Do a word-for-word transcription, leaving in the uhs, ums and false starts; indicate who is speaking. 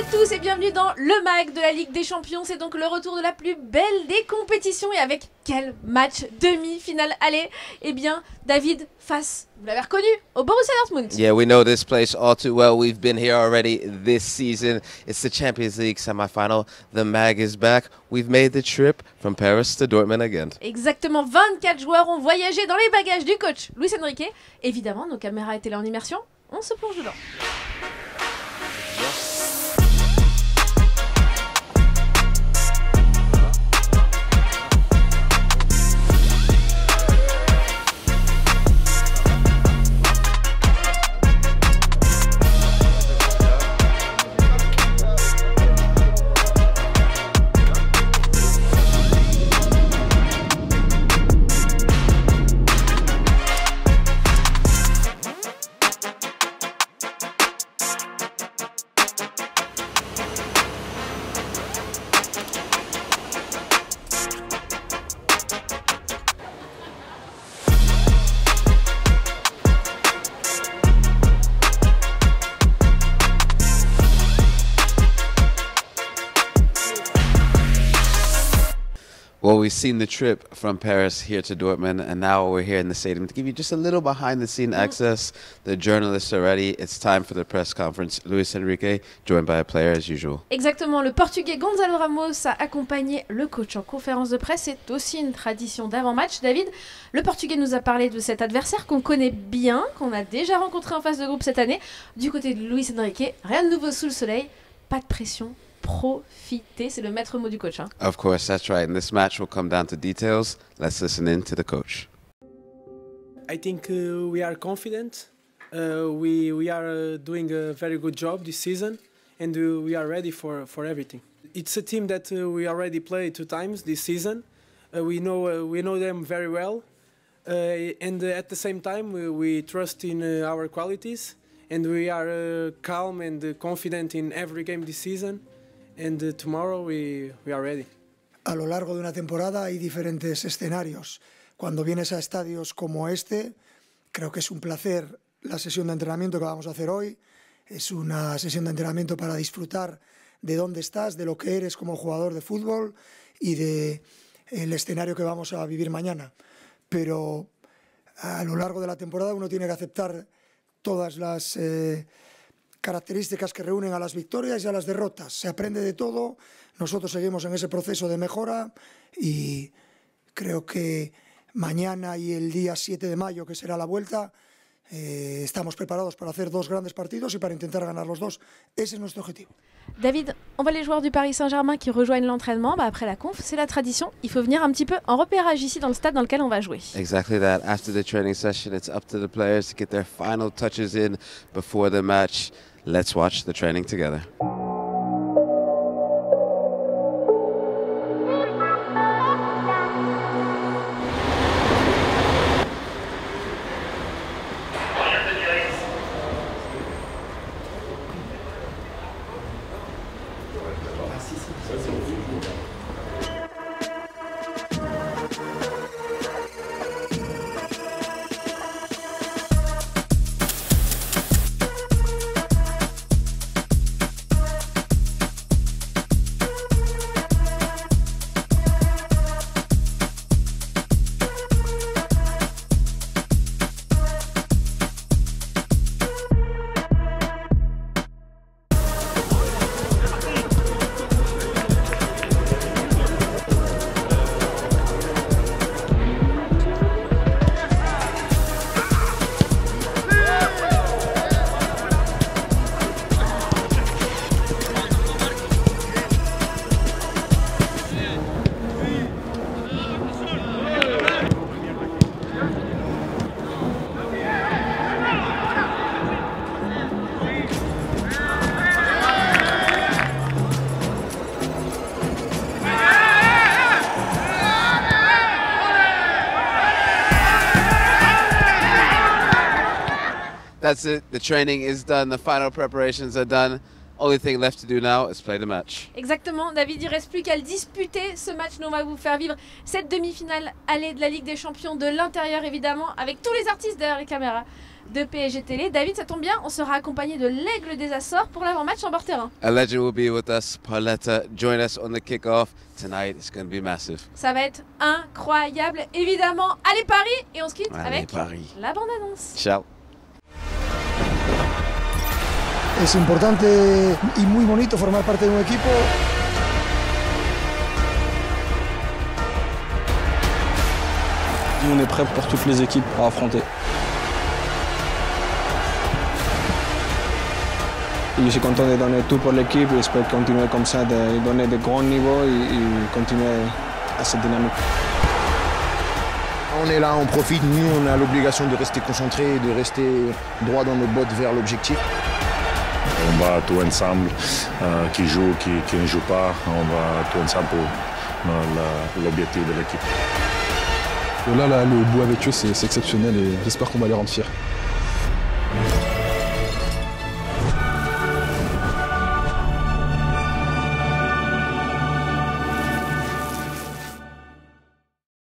Speaker 1: tous et bienvenue dans le mag de la Ligue des Champions. C'est donc le retour de la plus belle des compétitions. Et avec quel match demi-finale aller? Eh bien, David face, vous l'avez reconnu, au Borussia Dortmund.
Speaker 2: Yeah, we know this place all too well. We've been here already this season. It's the Champions League semi-final. The mag is back. We've made the trip from Paris to Dortmund again.
Speaker 1: Exactement, vingt-quatre joueurs ont voyagé dans les bagages du coach Luis Enrique. Évidemment, nos caméras étaient là en immersion. On se plonge dedans.
Speaker 2: Well, we've seen the trip from Paris here to Dortmund, and now we're here in the stadium to give you just a little behind-the-scene access. The journalists are ready. It's time for the press conference. Luis Enrique, joined by a player as usual.
Speaker 1: Exactement, le Portugais Gonzalo Ramos a accompagné le coach en conférence de presse. C'est aussi une tradition d'avant-match. David, le Portugais nous a parlé de cet adversaire qu'on connaît bien, qu'on a déjà rencontré en phase de groupe cette année. Du côté de Luis Enrique, rien de nouveau sous le soleil, pas de pression. Profiter, c'est le maître mot du coach. Hein.
Speaker 2: Of course, that's right. And this match will come down to details. Let's listen in to the coach.
Speaker 3: I think uh, we are confident. Uh, we we are uh, doing a very good job this season, and uh, we are ready for for everything. It's a team that uh, we already played two times this season. Uh, we know uh, we know them very well, uh, and uh, at the same time we, we trust in uh, our qualities, and we are uh, calm and uh, confident in every game this season. And uh, tomorrow we, we are ready.
Speaker 4: A lo largo de una temporada hay diferentes escenarios. Cuando vienes a estadios como este, creo que es un placer la sesión de entrenamiento que vamos a hacer hoy. Es una sesión de entrenamiento para disfrutar de dónde estás, de lo que eres como jugador de fútbol y de el escenario que vamos a vivir mañana. Pero a lo largo de la temporada uno tiene que aceptar todas las eh, características que reúnen a las victorias y a las derrotas. Se aprende de todo, nosotros seguimos en ese proceso de mejora y creo que mañana y el día siete de mayo, que será la vuelta, eh, estamos preparados para hacer dos grandes partidos y para intentar ganar los dos. Ese es nuestro objetivo.
Speaker 1: David, on voit les joueurs du Paris Saint-Germain qui rejoignent l'entraînement. Bah après la conf, c'est la tradition. Il faut venir un petit peu en repérage ici dans le stade dans lequel on va jouer.
Speaker 2: Exactly that. After the training session, it's up to the players to get their final touches in before the match. Let's watch the training together. That's it. The training is done. The final preparations are done. Only thing left to do now is play the match.
Speaker 1: Exactement, David, il reste plus qu'à le disputer ce match. Nous, on va vous faire vivre cette demi-finale aller de la Ligue des Champions de l'intérieur, évidemment, avec tous les artistes derrière les caméras. de P S G Télé. David, ça tombe bien, on sera accompagné de l'Aigle des Açores pour l'avant-match en bord-terrain.
Speaker 2: A legend will be with us, Pauletta. Join us on the kickoff tonight. It's going to be massive.
Speaker 1: Ça va être incroyable, évidemment. Allez Paris, et on se quitte
Speaker 2: Allez,
Speaker 1: avec
Speaker 2: Paris.
Speaker 1: la bande-annonce.
Speaker 2: Ciao.
Speaker 4: Es importante y muy bonito formar parte de un equipo.
Speaker 5: On est prêt pour toutes les équipes à affronter. Je suis content de donner tout pour l'équipe et j'espère continuer comme ça, de donner de grands niveaux et, et continuer à cette dynamique.
Speaker 6: On est là, on profite, nous on a l'obligation de rester concentrés, de rester droit dans nos bottes vers l'objectif.
Speaker 7: On va tout ensemble, euh, qui joue, qui, qui ne joue pas, on va tout ensemble pour euh, l'objectif de l'équipe.
Speaker 8: Là, là, le bout avec eux, c'est exceptionnel et j'espère qu'on va les rendre fiers.